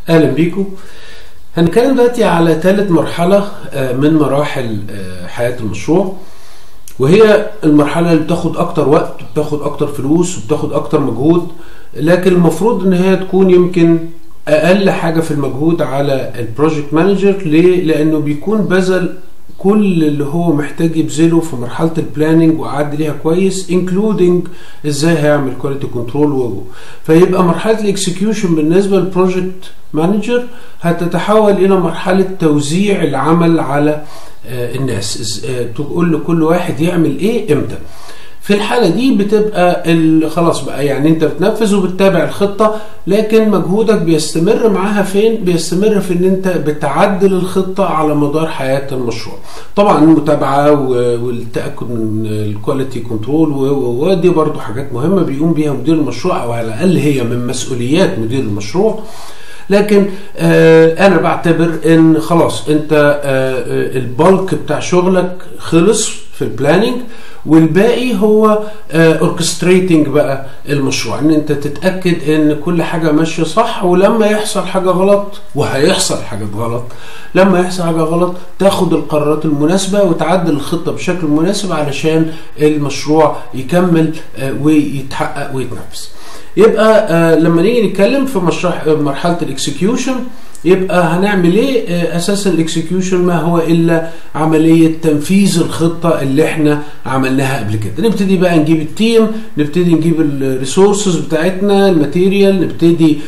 اهلا بيكم. هنتكلم دلوقتي على ثالث مرحله من مراحل حياه المشروع، وهي المرحله اللي بتاخد اكتر وقت، بتاخد اكتر فلوس، وبتاخد اكتر مجهود، لكن المفروض ان هي تكون يمكن اقل حاجه في المجهود على البروجكت مانجر. ليه؟ لانه بيكون بذل كل اللي هو محتاج يبذله في مرحله البلاننج وقعد ليها كويس، انكلودنج ازاي هيعمل كواليتي كنترول. فيبقى مرحله الاكسكيوشن بالنسبه للبروجكت مانجر هتتحول الى مرحله توزيع العمل على الناس، تقول لكل واحد يعمل ايه امتى. في الحالة دي بتبقى خلاص بقى، يعني انت بتنفذ وبتتابع الخطة، لكن مجهودك بيستمر معاها فين؟ بيستمر في ان انت بتعدل الخطة على مدار حياة المشروع. طبعا المتابعة والتأكد من الكواليتي كنترول ودي برضو حاجات مهمة بيقوم بيها مدير المشروع، او على الاقل هي من مسؤوليات مدير المشروع. لكن انا بعتبر ان خلاص انت البلك بتاع شغلك خلص في البلاننج، والباقي هو اوركستريتنج بقى المشروع، ان انت تتاكد ان كل حاجه ماشيه صح، ولما يحصل حاجه غلط، وهيحصل حاجه غلط، لما يحصل حاجه غلط تاخد القرارات المناسبه وتعدل الخطه بشكل مناسب علشان المشروع يكمل ويتحقق ويتنفذ. يبقى لما نيجي نتكلم في مرحله الاكسكيوشن، يبقى هنعمل ايه؟ اساسا الاكسكيوشن ما هو الا عمليه تنفيذ الخطه اللي احنا عملناها قبل كده. نبتدي بقى نجيب التيم، نبتدي نجيب الريسورسز بتاعتنا، الماتيريال، نبتدي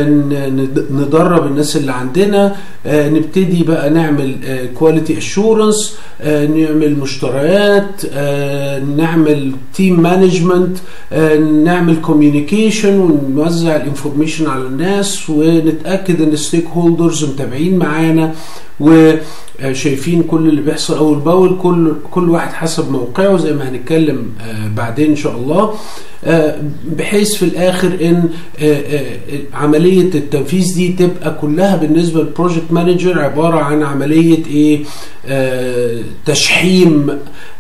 ندرب الناس اللي عندنا، نبتدي بقى نعمل كواليتي اشورنس، نعمل مشتريات، نعمل تيم مانجمنت، نعمل كوميونيكيشن ونوزع الانفورميشن على الناس، ونتاكد ان الستيك هولدرز متابعين معانا وشايفين كل اللي بيحصل اول باول، كل واحد حسب موقعه زي ما هنتكلم بعدين ان شاء الله، بحيث في الاخر ان عمليه التنفيذ دي تبقى كلها بالنسبه للبروجكت مانجر عباره عن عمليه ايه؟ تشحيم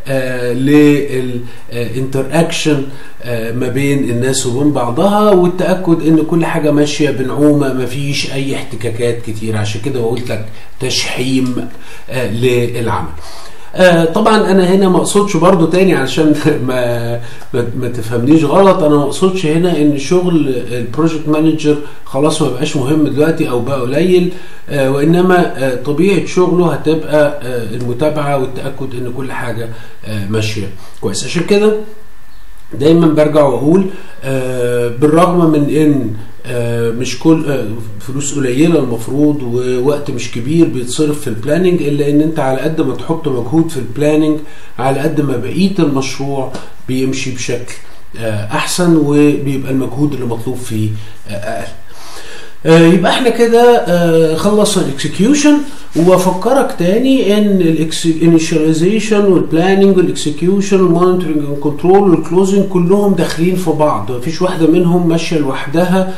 للانتراكشن ما بين الناس وبين بعضها، والتاكد ان كل حاجه ماشيه بنعومه، ما فيش اي احتكاكات كتير. عشان كده قلت لك تشحيم للعمل. طبعا انا هنا ما اقصدش برضو تاني علشان ما تفهمنيش غلط، انا ما اقصدش هنا ان شغل البروجكت مانجر خلاص ما بقاش مهم دلوقتي او بقى قليل، وانما طبيعه شغله هتبقى المتابعه والتاكد ان كل حاجه ماشيه كويس. عشان كده دايما برجع واقول بالرغم من ان مش كل فلوس قليله المفروض ووقت مش كبير بيتصرف في البلاننج، الا ان انت على قد ما تحط مجهود في البلاننج على قد ما بقيه المشروع بيمشي بشكل احسن، وبيبقى المجهود اللي مطلوب فيه اقل. يبقى احنا كده خلصنا الاكسكيوشن، وافكرك تاني ان الانيشاليزيشن والبلاننج والاكسكيوشن والمونيتورنج والكنترول والكلوزنج كلهم داخلين في بعض، مفيش واحده منهم ماشيه لوحدها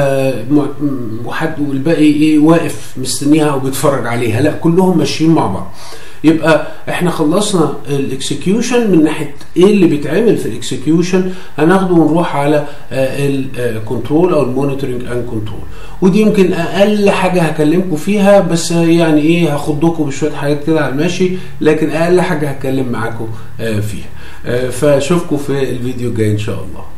والباقي ايه واقف مستنيها او بيتفرج عليها، لا كلهم ماشيين مع بعض. يبقى احنا خلصنا الاكسكيوشن من ناحيه ايه اللي بيتعمل في الاكسكيوشن، هناخده ونروح على الكنترول او المونيتورنج اند كنترول، ودي يمكن اقل حاجه هكلمكم فيها، بس يعني ايه هاخدكم بشويه حاجات كده على الماشي، لكن اقل حاجه هتكلم معاكم فيها. فاشوفكم في الفيديو الجاي ان شاء الله.